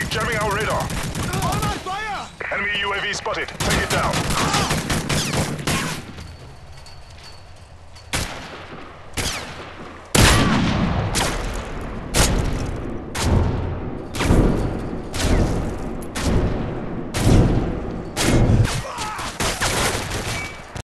Jamming our radar. On fire! Enemy UAV spotted. Take it down.